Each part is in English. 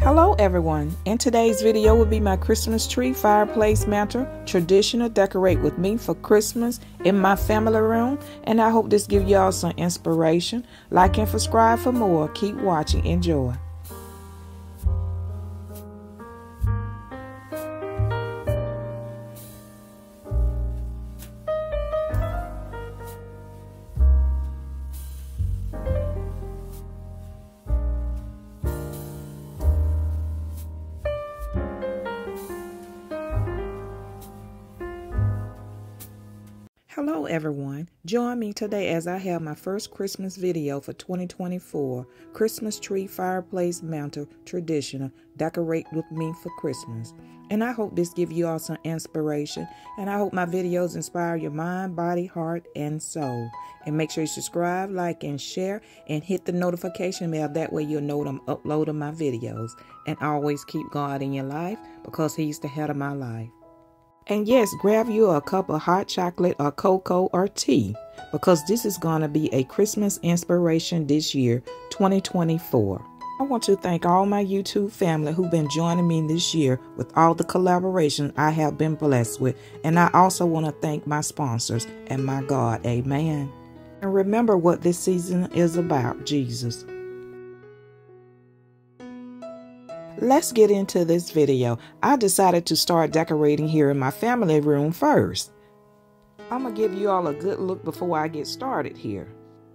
Hello everyone, in today's video will be my Christmas tree fireplace mantle, traditional decorate with me for Christmas in my family room, and I hope this gives y'all some inspiration. Like and subscribe for more. Keep watching. Enjoy. Hello everyone, join me today as I have my first Christmas video for 2024, Christmas tree fireplace mantle traditional, decorate with me for Christmas. And I hope this gives you all some inspiration, and I hope my videos inspire your mind, body, heart, and soul. And make sure you subscribe, like, and share, and hit the notification bell, that way you'll know when I'm uploading my videos. And always keep God in your life, because He's the head of my life. And yes, grab you a cup of hot chocolate or cocoa or tea, because this is going to be a Christmas inspiration this year, 2024. I want to thank all my YouTube family who've been joining me this year with all the collaborations I have been blessed with. And I also want to thank my sponsors and my God. Amen. And remember what this season is about, Jesus. Let's get into this video. I decided to start decorating here in my family room first. I'm going to give you all a good look before I get started here.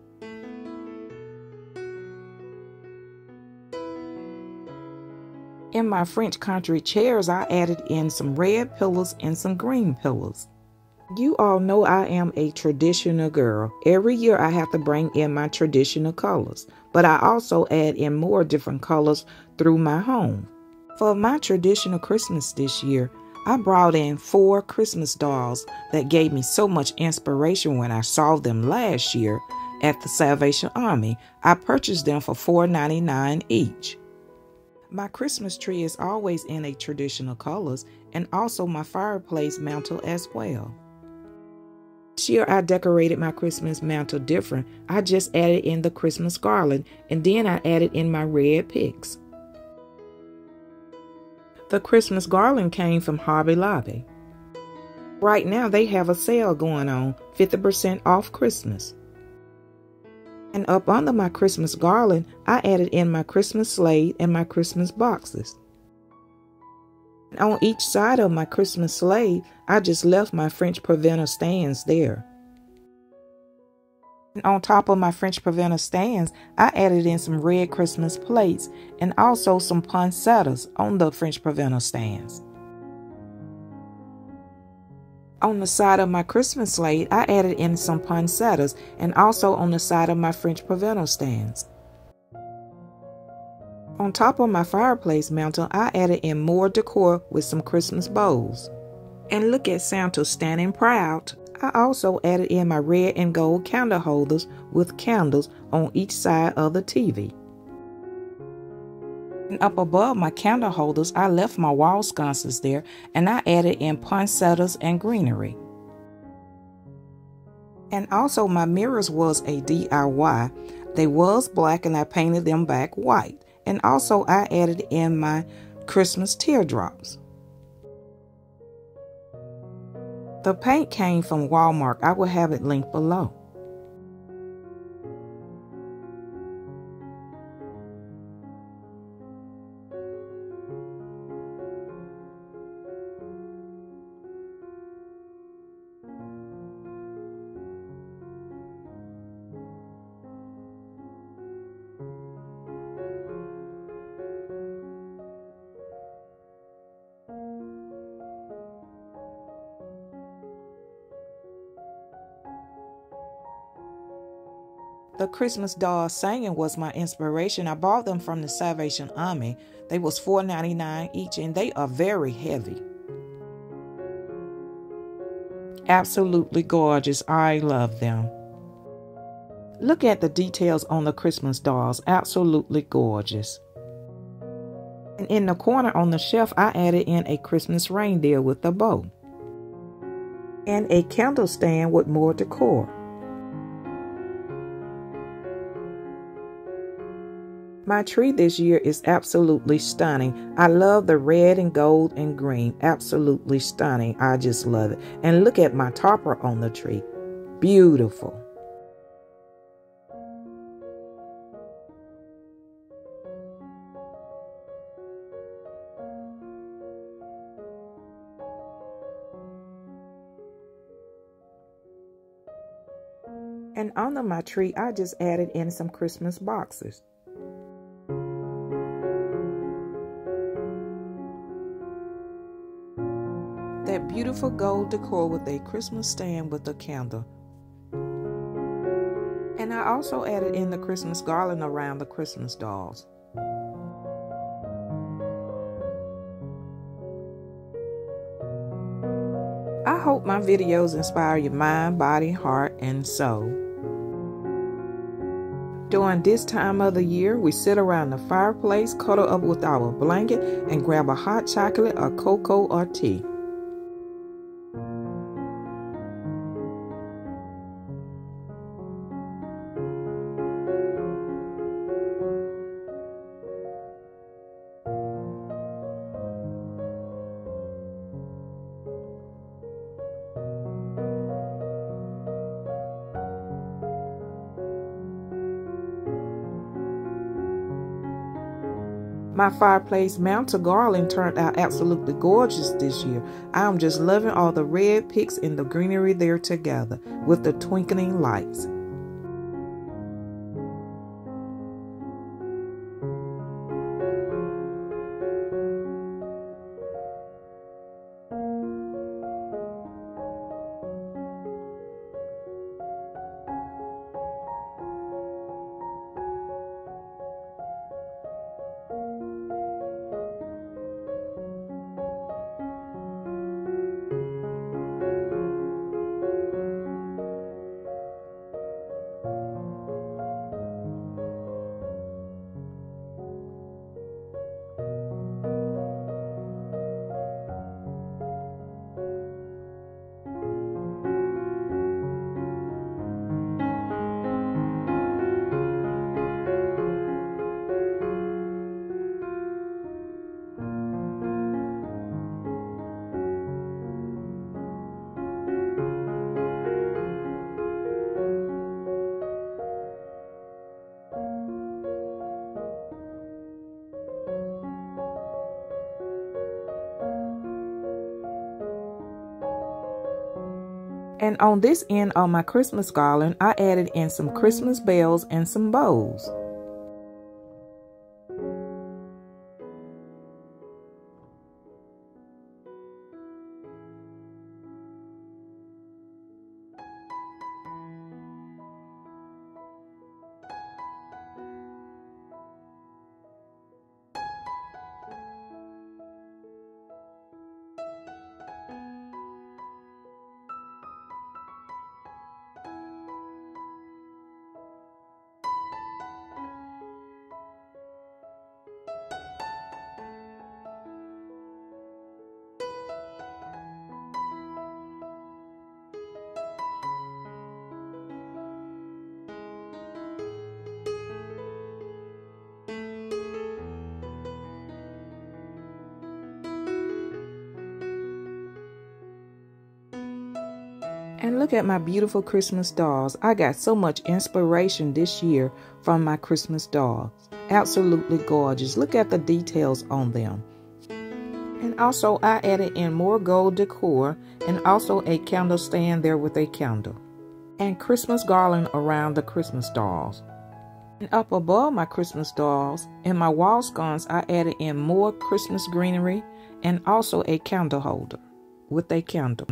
In my French country chairs, I added in some red pillows and some green pillows. You all know I am a traditional girl. Every year I have to bring in my traditional colors, but I also add in more different colors through my home. For my traditional Christmas this year, I brought in 4 Christmas dolls that gave me so much inspiration when I saw them last year at the Salvation Army. I purchased them for $4.99 each. My Christmas tree is always in a traditional colors, and also my fireplace mantle as well. This year I decorated my Christmas mantle different. I just added in the Christmas garland, and then I added in my red picks. The Christmas garland came from Hobby Lobby. Right now they have a sale going on, 50% off Christmas. And up under my Christmas garland, I added in my Christmas slate and my Christmas boxes. And on each side of my Christmas sleigh, I just left my French preventer stands there. And on top of my French preventer stands, I added in some red Christmas plates and also some poinsettias on the French preventer stands. On the side of my Christmas sleigh, I added in some poinsettias, and also on the side of my French preventer stands. On top of my fireplace mantle, I added in more decor with some Christmas bowls. And look at Santa standing proud. I also added in my red and gold candle holders with candles on each side of the TV. And up above my candle holders, I left my wall sconces there, and I added in poinsettias and greenery. And also my mirrors was a DIY. They was black and I painted them back white. And also I added in my Christmas teardrops. The paint came from Walmart. I will have it linked below. The Christmas dolls singing was my inspiration. I bought them from the Salvation Army. They was $4.99 each, and they are very heavy. Absolutely gorgeous. I love them. Look at the details on the Christmas dolls. Absolutely gorgeous. And in the corner on the shelf, I added in a Christmas reindeer with a bow. And a candle stand with more decor. My tree this year is absolutely stunning. I love the red and gold and green. Absolutely stunning. I just love it. And look at my topper on the tree. Beautiful. And under my tree, I just added in some Christmas boxes. That beautiful gold decor with a Christmas stand with a candle. And I also added in the Christmas garland around the Christmas dolls. I hope my videos inspire your mind, body, heart, and soul. During this time of the year, we sit around the fireplace, cuddle up with our blanket, and grab a hot chocolate or cocoa or tea. My fireplace mantle garland turned out absolutely gorgeous this year. I'm just loving all the red picks and the greenery there together with the twinkling lights. And on this end of my Christmas garland, I added in some Christmas bells and some bows. And look at my beautiful Christmas dolls. I got so much inspiration this year from my Christmas dolls. Absolutely gorgeous. Look at the details on them. And also I added in more gold decor and also a candle stand there with a candle. And Christmas garland around the Christmas dolls. And up above my Christmas dolls, in my wall sconce, I added in more Christmas greenery and also a candle holder with a candle.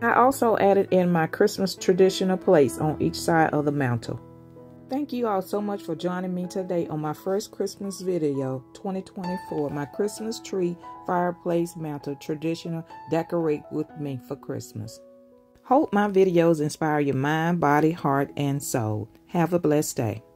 I also added in my Christmas traditional plates on each side of the mantle. Thank you all so much for joining me today on my first Christmas video 2024, my Christmas tree fireplace mantle traditional decorate with me for Christmas. Hope my videos inspire your mind, body, heart, and soul. Have a blessed day.